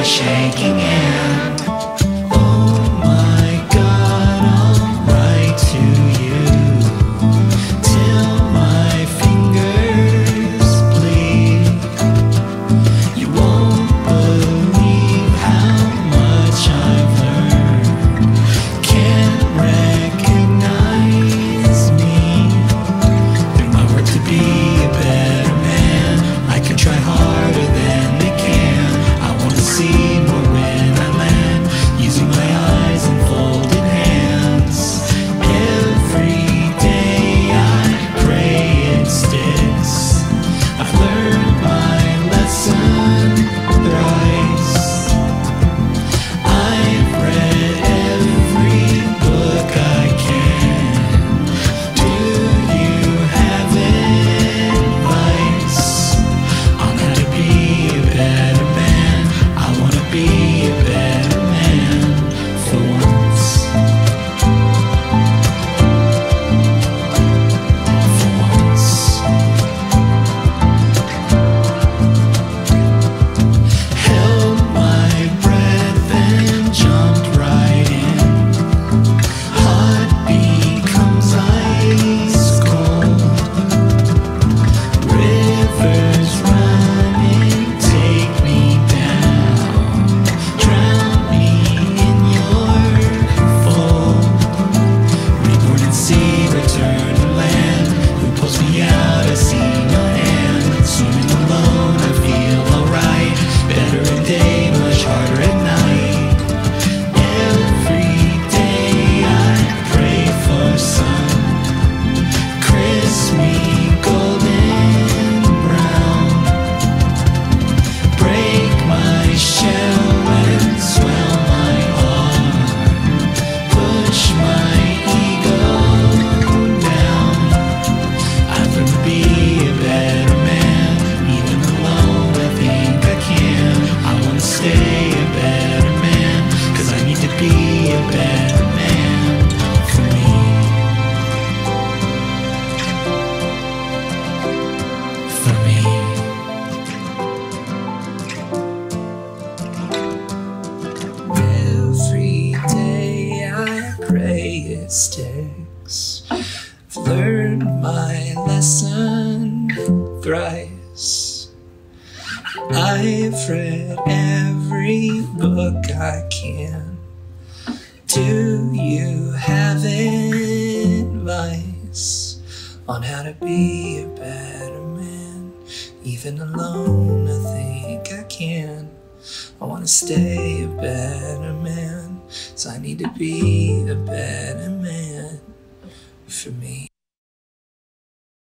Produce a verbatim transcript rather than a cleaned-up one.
shaking hand. Oh my God, I'll write to you till my fingers bleed. You won't believe how much I've learned. Can't recognize me through my work to be a better man. I can try harder than they can. I wanna see more when I land, using my eyes and folded hands. Every day I pray it sticks. I've learned my lesson thrice. I've read every book I can. Do you have advice on how to be a better man? I wanna be a better man for once. For once. Held my breath and jumped right in. Heart becomes ice cold. Rivers running take me down. Drown me in your fold. Reborn and see, return to land. Who pulls me out? I see no hand. Swimming alone, I feel alright. Better at day, much harder at night. Every day I pray for sun. Crispy, golden brown. Break my shell and swell my heart. Push my ego down. I've learned to be a better man. Even alone I think I can. I wanna stay a better man, 'cause I need to be a better man for me. For me. Every day I pray it sticks. I've learned my lesson thrice. I've read every book I can. Do you have advice on how to be a better man? Even alone I think I can. I wanna stay a better man, so I need to be a better man.